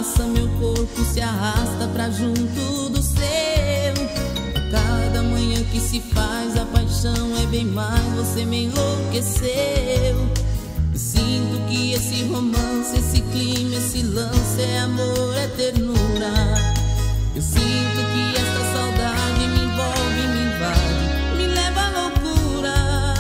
passa, meu corpo se arrasta pra junto do seu. A cada manhã que se faz, a paixão é bem mais, você me enlouqueceu. Eu sinto que esse romance, esse clima, esse lance é amor, é ternura. Eu sinto que esta saudade me envolve, me invade, me leva à loucura.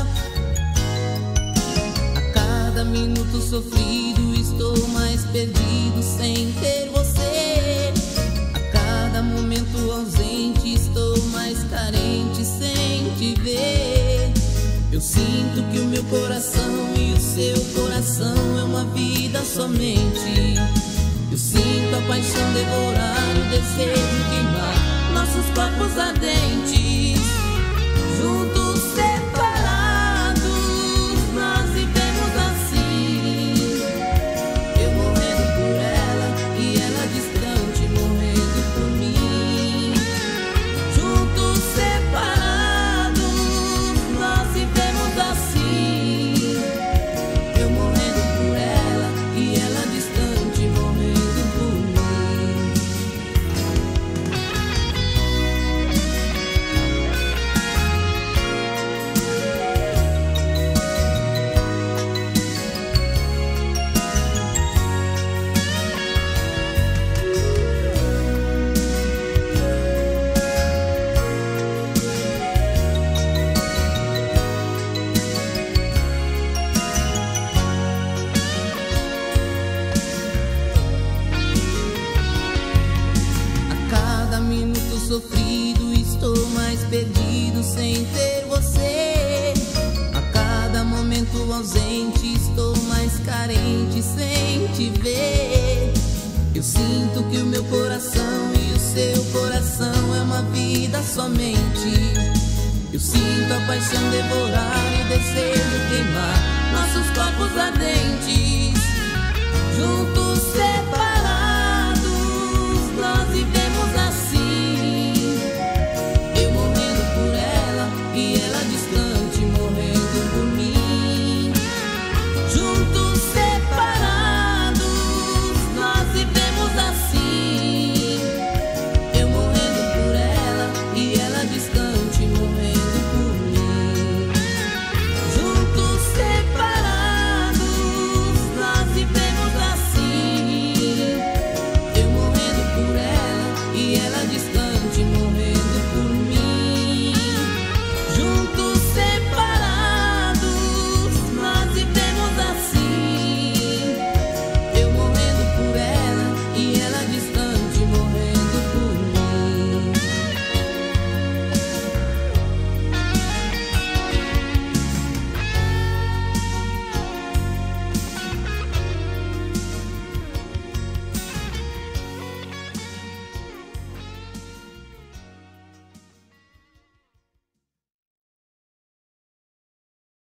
A cada minuto sofrido estou mais perdido sem ter você. A cada momento ausente estou mais carente sem te ver. Eu sinto que o meu coração e o seu coração é uma vida somente. Eu sinto a paixão devorar, o desejo queimar nossos corpos ardentes. Juntos separados, nós vivemos assim. Eu morrendo por ela e ela distante, morrendo por mim. Juntos separados, nós vivemos assim. Eu morrendo por ela e ela distante, morrendo por mim. A cada minuto sofrido estou mais perdido sem ter você. A cada momento ausente estou mais carente sem te ver. Eu sinto que o meu coração e o seu coração é uma vida somente. Eu sinto a paixão devorar e o desejo queimar nossos corpos ardentes. Juntos